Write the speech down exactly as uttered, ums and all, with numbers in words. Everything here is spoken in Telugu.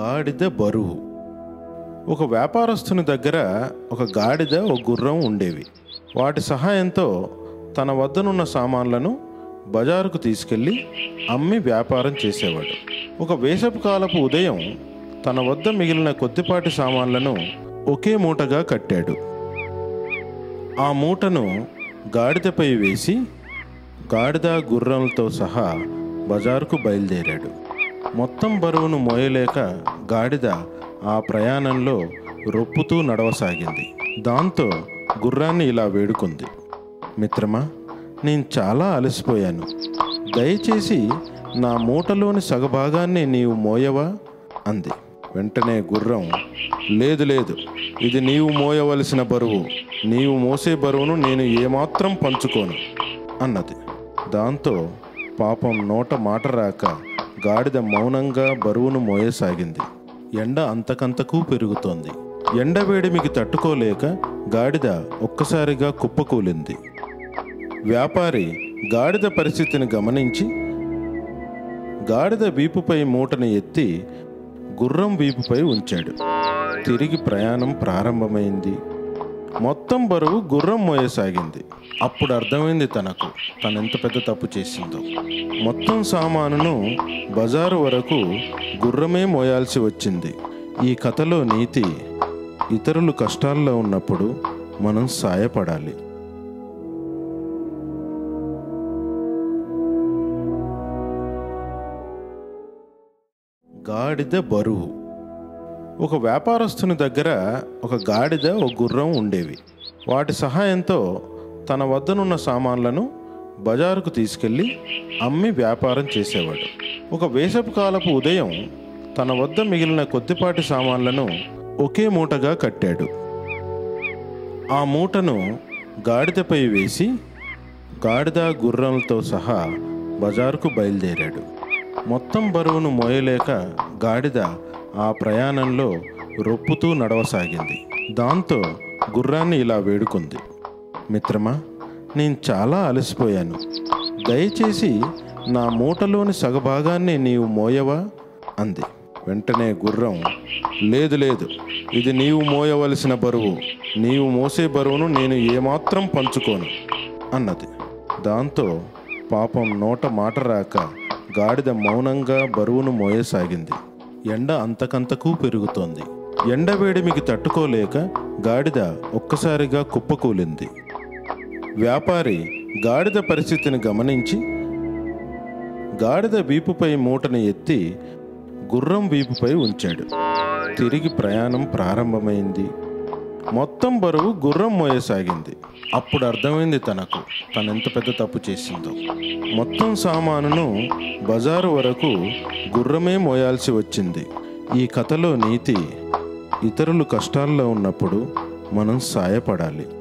గాడిద బరువు. ఒక వ్యాపారస్తుని దగ్గర ఒక గాడిద ఒక గుర్రం ఉండేవి. వాటి సహాయంతో తన వద్దనున్న సామాన్లను బజారుకు తీసుకెళ్ళి అమ్మి వ్యాపారం చేసేవాడు. ఒక వేసవి కాలపు ఉదయం తన వద్ద మిగిలిన కొద్దిపాటి సామాన్లను ఒకే మూటగా కట్టాడు. ఆ మూటను గాడిదపై వేసి గాడిద గుర్రంతో సహా బజారుకు బయలుదేరాడు. మొత్తం బరువును మోయలేక గాడిద ఆ ప్రయాణంలో రొప్పుతూ నడవసాగింది. దాంతో గుర్రాన్ని ఇలా వేడుకుంది, మిత్రమా, నేను చాలా అలసిపోయాను. దయచేసి నా మూటలోని సగభాగాన్ని నీవు మోయవా అంది. వెంటనే గుర్రం, లేదు లేదు, ఇది నీవు మోయవలసిన బరువు. నీవు మోసే బరువును నేను ఏమాత్రం పంచుకోను అన్నది. దాంతో పాపం నోట మాట రాక గాడిద మౌనంగా బరువును మోయసాగింది. ఎండ అంతకంతకు పెరుగుతోంది. ఎండ వేడిమికి తట్టుకోలేక గాడిద ఒక్కసారిగా కుప్పకూలింది. వ్యాపారి గాడిద పరిస్థితిని గమనించి గాడిద వీపుపై మూటను ఎత్తి గుర్రం వీపుపై ఉంచాడు. తిరిగి ప్రయాణం ప్రారంభమైంది. మొత్తం బరువు గుర్రం మోయసాగింది. అప్పుడు అర్థమైంది తనకు తనెంత పెద్ద తప్పు చేసిందో. మొత్తం సామానును బజారు వరకు గుర్రమే మోయాల్సి వచ్చింది. ఈ కథలో నీతి, ఇతరులు కష్టాల్లో ఉన్నప్పుడు మనం సాయపడాలి. గాడిద బరువు. ఒక వ్యాపారస్తుని దగ్గర ఒక గాడిద ఒక గుర్రం ఉండేవి. వాటి సహాయంతో తన వద్దనున్న సామాన్లను బజారుకు తీసుకెళ్ళి అమ్మి వ్యాపారం చేసేవాడు. ఒక వేసవి కాలపు ఉదయం తన వద్ద మిగిలిన కొద్దిపాటి సామాన్లను ఒకే మూటగా కట్టాడు. ఆ మూటను గాడిదపై వేసి గాడిద గుర్రంతో సహా బజారుకు బయలుదేరాడు. మొత్తం బరువును మోయలేక గాడిద ఆ ప్రయాణంలో రొప్పుతూ నడవసాగింది. దాంతో గుర్రాన్ని ఇలా వేడుకుంది, మిత్రమా, నేను చాలా అలసిపోయాను. దయచేసి నా మూటలోని సగభాగాన్ని నీవు మోయవా అంది. వెంటనే గుర్రం, లేదు లేదు, ఇది నీవు మోయవలసిన బరువు. నీవు మోసే బరువును నేను ఏమాత్రం పంచుకోను అన్నది. దాంతో పాపం నోట మాట రాక గాడిద మౌనంగా బరువును మోయసాగింది. ఎండ అంతకంతకు పెరుగుతోంది. ఎండ వేడిమికి తట్టుకోలేక గాడిద ఒక్కసారిగా కుప్పకూలింది. వ్యాపారి గాడిద పరిస్థితిని గమనించి గాడిద వీపుపై మూటను ఎత్తి గుర్రం వీపుపై ఉంచాడు. తిరిగి ప్రయాణం ప్రారంభమైంది. మొత్తం బరువు గుర్రం మోయసాగింది. అప్పుడు అర్థమైంది తనకు తనెంత పెద్ద తప్పు చేసిందో. మొత్తం సామానును బజారు వరకు గుర్రమే మోయాల్సి వచ్చింది. ఈ కథలో నీతి, ఇతరులు కష్టాల్లో ఉన్నప్పుడు మనం సాయపడాలి.